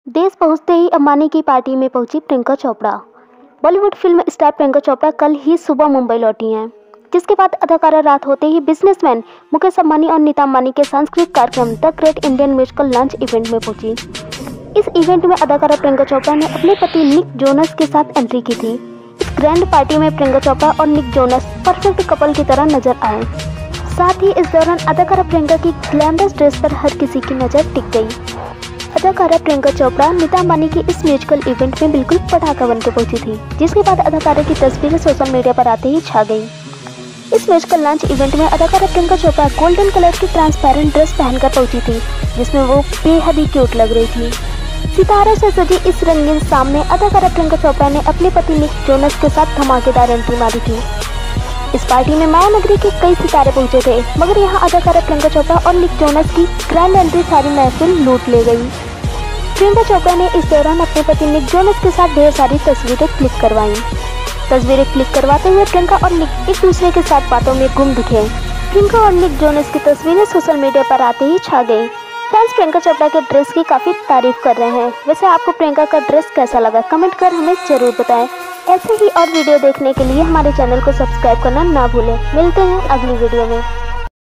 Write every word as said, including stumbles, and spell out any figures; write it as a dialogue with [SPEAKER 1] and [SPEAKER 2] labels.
[SPEAKER 1] देश पहुंचते ही अंबानी की पार्टी में पहुंची प्रियंका चोपड़ा। बॉलीवुड फिल्म स्टार प्रियंका चोपड़ा कल ही सुबह मुंबई लौटी हैं, जिसके बाद अदाकारा रात होते ही बिजनेसमैन मुकेश अंबानी और नीता अंबानी के सांस्कृतिक कार्यक्रम the great Indian musical lunch event में पहुंची। इस इवेंट में अदाकारा प्रियंका चोपड़ा ने अपने पति निक जोनस के साथ एंट्री की थी। इस ग्रैंड पार्टी में प्रियंका चोपड़ा और निक जोनस परफेक्ट कपल की तरह नजर आए। साथ ही इस दौरान अदाकारा प्रियंका की ग्लैमरस ड्रेस पर हर किसी की नजर टिक गई। अदाकारा प्रियंका चोपड़ा नीता अंबानी की इस म्यूजिकल इवेंट में बिल्कुल पटाखा बनकर पहुंची थी, जिसके बाद अदाकारा की तस्वीरें सोशल मीडिया पर आते ही छा गई। इस म्यूजिकल लंच इवेंट में अदाकारा प्रियंका चोपड़ा गोल्डन कलर की ट्रांसपेरेंट ड्रेस पहनकर पहुंची थी, जिसमें वो बेहद ही क्यूट लग रही थी। सितारों से सजी इस रंगीन शाम में अदाकारा प्रियंका चोपड़ा ने अपने पति निक जोनस के साथ धमाकेदार एंट्री मारी थी। इस पार्टी में माया नगरी के कई सितारे पहुंचे थे, मगर यहाँ अदाकारा प्रियंका चोपड़ा और निक जोनस की ग्रैंड एंट्री सारी महफिल लूट ले गई। प्रियंका चोपड़ा ने इस दौरान अपने पति निक जोनस के साथ ढेर सारी तस्वीरें क्लिक करवाईं। तस्वीरें क्लिक करवाते हुए प्रियंका और निक एक दूसरे के साथ बातों में गुम दिखे। प्रियंका और निक जोनस की तस्वीरें सोशल मीडिया पर आते ही छा गई। फैंस प्रियंका चोपड़ा के ड्रेस की काफ़ी तारीफ कर रहे हैं। वैसे आपको प्रियंका का ड्रेस कैसा लगा, कमेंट कर हमें ज़रूर बताएं। ऐसे ही और वीडियो देखने के लिए हमारे चैनल को सब्सक्राइब करना ना भूलें। मिलते हैं अगली वीडियो में।